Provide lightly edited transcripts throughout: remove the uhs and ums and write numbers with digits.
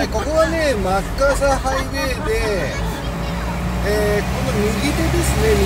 はい、ここはね、マッカーサーハイウェイで、この右手ですね、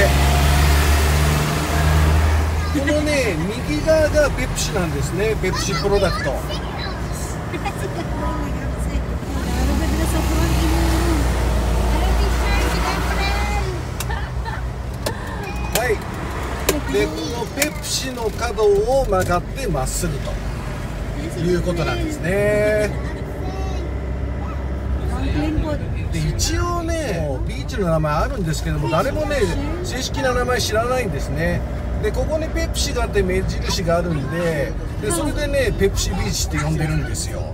右手。このね、右側がペプシなんですね、ペプシプロダクト。はい。で、このペプシの角を曲がってまっすぐということなんですね。で、一応ね、ビーチの名前あるんですけども、誰もね、正式な名前知らないんですね。で、ここにペプシがあって目印があるんで、それでね、ペプシビーチって呼んでるんですよ。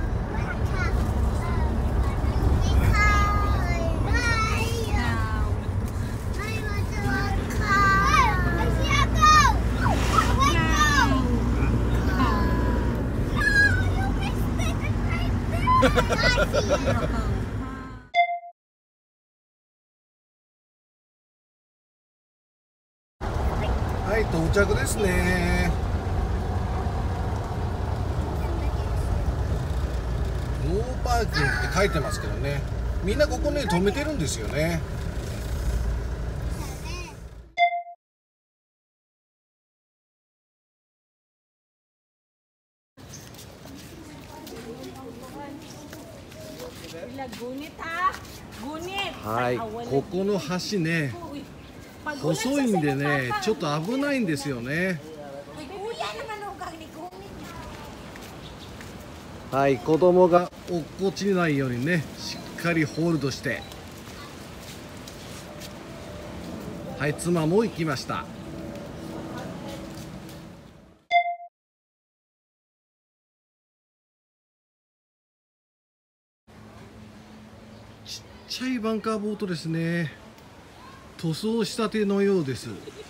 はい、到着ですね。ノーパーキングって書いてますけどね、みんなここね止めてるんですよね。はい、ここの橋ね、細いんでね、ちょっと危ないんですよね。はい、子供が落っこちないようにね、しっかりホールドして。はい、妻も行きました。ちっちゃいバンカーボートですね。塗装したてのようです。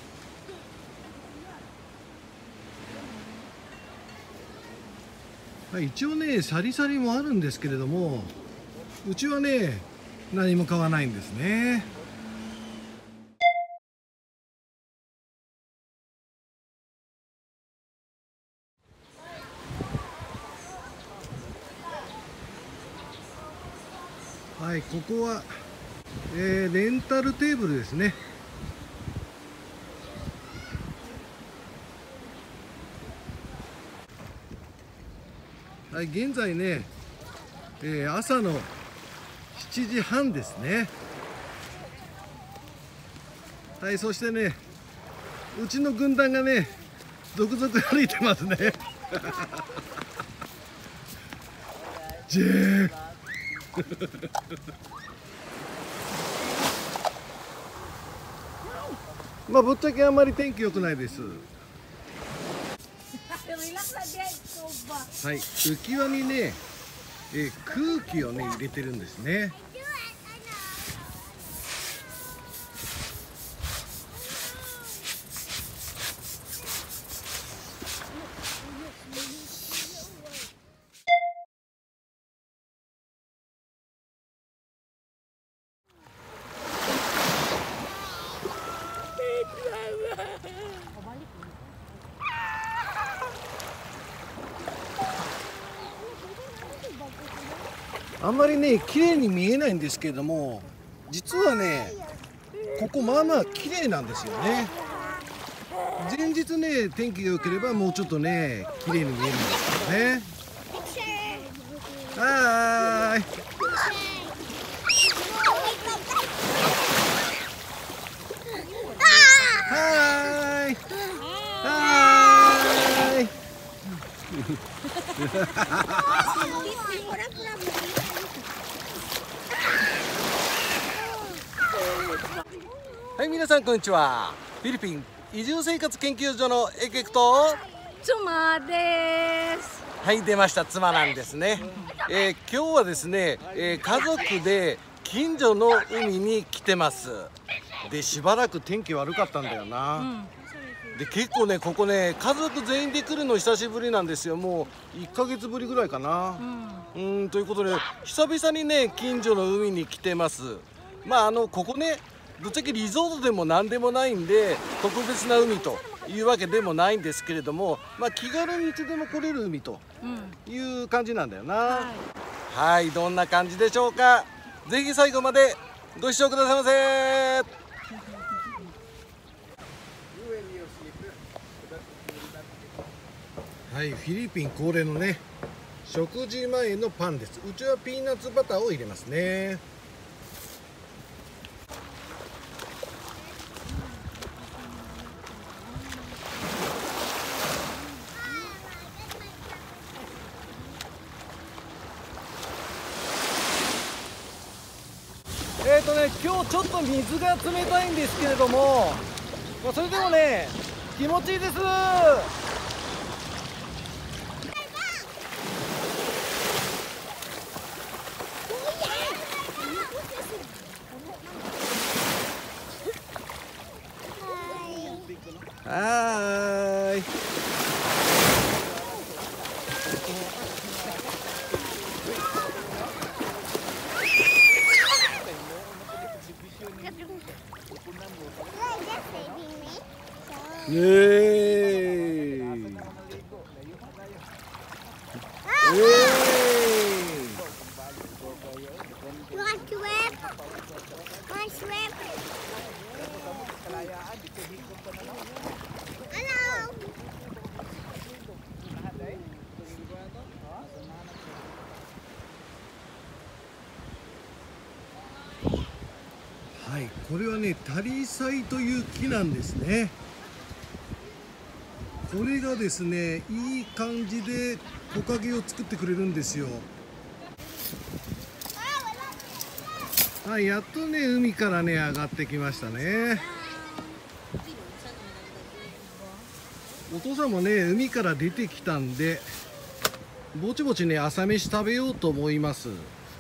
はい、一応ねサリサリもあるんですけれども、うちはね何も買わないんですね。はい、ここは、レンタルテーブルですね。はい、現在ね、朝の7時半ですね。はい、そしてね、うちの軍団がね、続々歩いてますね。ジェーまあぶっちゃけあんまり天気良くないです。はい、浮き輪にね、空気をね入れてるんですね。あんまりね綺麗に見えないんですけれども、実はねここまあまあ綺麗なんですよね。前日ね天気が良ければもうちょっとね綺麗に見えるんですけどね。はーい。はーい。はーい。はい、皆さんこんにちは。フィリピン移住生活研究所のエケクと妻です。 はい、出ました。妻なんですね。今日はですね、家族で近所の海に来てます。で、しばらく天気悪かったんだよな。で、結構ね、ここね、家族全員で来るの久しぶりなんですよ。もう1ヶ月ぶりぐらいかな。ということで、久々にね、近所の海に来てます。まあ、ここね、ぶっちゃけリゾートでも何でもないんで、特別な海というわけでもないんですけれども、まあ、気軽にいつでも来れる海という感じなんだよな。 はい、どんな感じでしょうか。ぜひ最後までご視聴くださいませ。はい、フィリピン恒例のね、食事前のパンです。うちはピーナッツバターを入れますね。今日ちょっと水が冷たいんですけれども、それでもね、気持ちいいです。はーい。イエーイ。イエーイ。はい、これはね、タリサイという木なんですね。これがですね、いい感じで木陰を作ってくれるんですよ。はい、やっとね、海からね、上がってきましたね。お父さんもね、海から出てきたんで、ぼちぼちね、朝飯食べようと思います。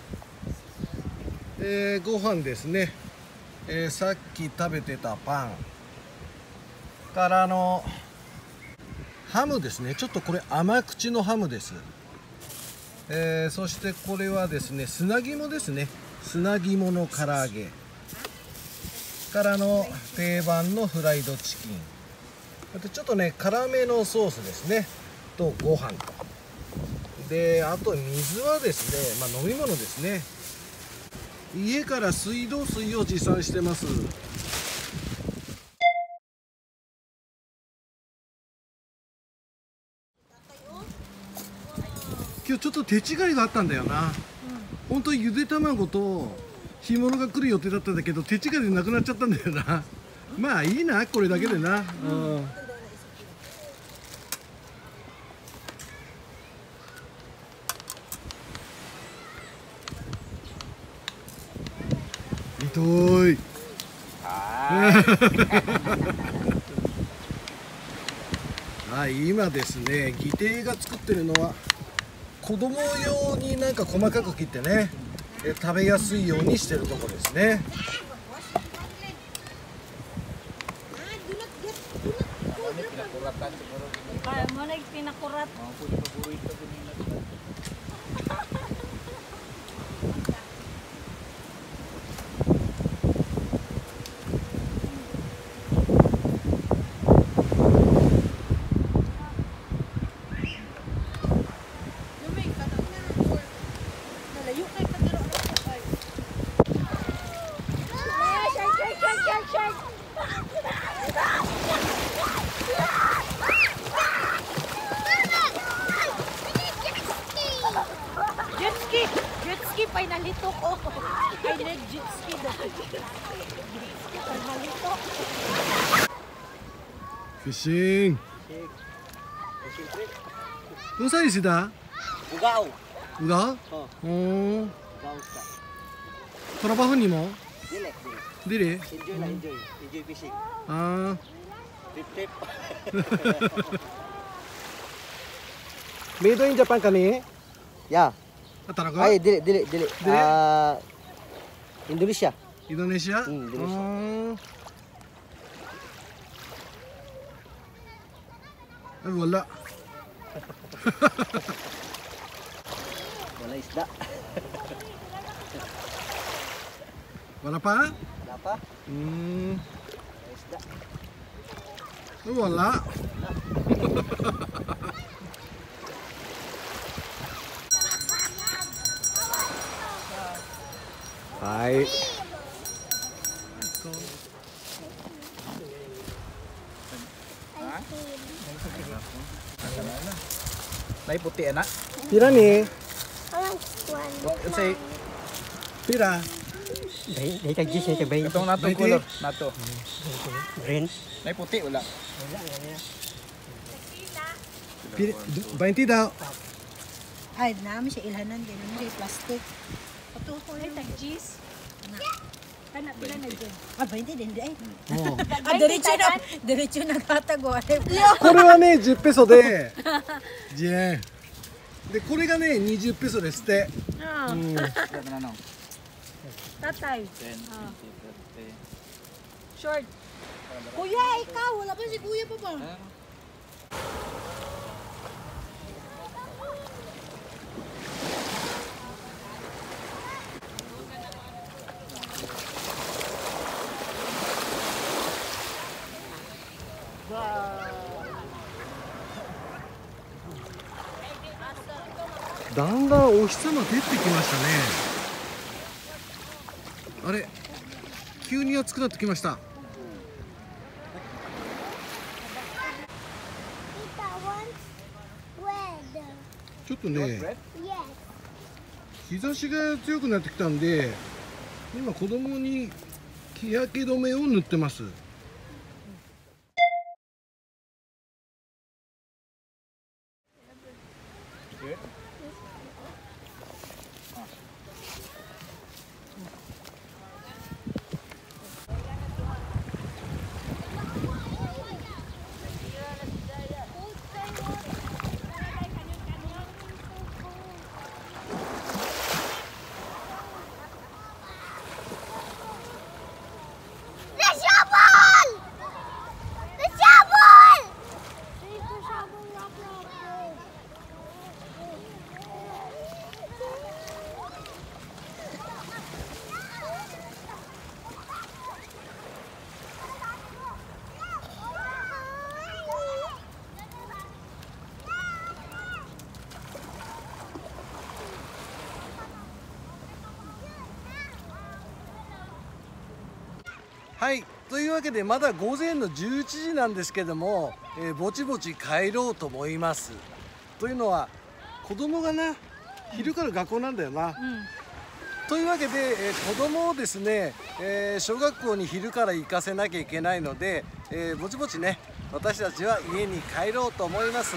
ご飯ですね。さっき食べてたパンからのハムですね。ちょっとこれ甘口のハムです。そしてこれはですね、砂肝ですね。砂肝の唐揚げからの定番のフライドチキン、あとちょっとね辛めのソースですねとご飯と、であと水はですね、飲み物ですね。家から水道水を持参してます。今日ちょっと手違いがあったんだよな。本当にゆで卵と干物が来る予定だったんだけど、手違いでなくなっちゃったんだよな。まあいいな、これだけでな。痛い。はい、今ですね、義弟が作ってるのは子供用になんか細かく切ってね、食べやすいようにしてるところですね。 Jet ski pa nalito ko. I need jet ski daw. Nalito. Fishing. Kung saan isda? Ugao. Ugao? Oh. Ugao ka. Trabaho ni mo? Dili. Dili? Enjoy na enjoy. Enjoy fishing. Ah. Tip. Made in Japan kami? Ya. Ah, talaga? Ay, dili. Indonesia. Indonesia? Indonesia. Ay, wala. Wala isda. Wala pa? Wala pa? Wala isda. Ay, wala. はい。 May puti anak. Pira nih? Say, Pira. Dari tadi saya coba katong nato May color, nato. green. May puti wala. Pira, 20 daw. Ay, namin siya ilhanan. Ganun siya plastic. Patuto na tag-cheese. Anak, pila na dyan. Ah, 20 din ay. Oh. Ah, diretso na katago. これはね、10ペソで、10円。で、これがね、20ペソですって。うん。 Ano na? Tatay. 10, 20, 30. Short. Kuya, ikaw. Wala pa si kuya pa ba? だんだんお日様出てきましたね。あれ、急に暑くなってきました。ちょっとね、日差しが強くなってきたんで、今子供に日焼け止めを塗ってます。はい、というわけでまだ午前の11時なんですけども、ぼちぼち帰ろうと思います。というのは子供がな、昼から学校なんだよな。というわけで、子供をですね、小学校に昼から行かせなきゃいけないので、ぼちぼちね、私たちは家に帰ろうと思います。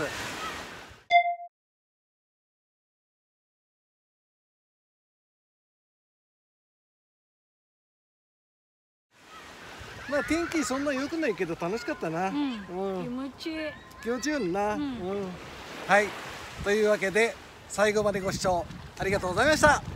まあ天気そんな良くないけど楽しかったな。 気持ちいい。 気持ちいいよな。はい。というわけで最後までご視聴ありがとうございました。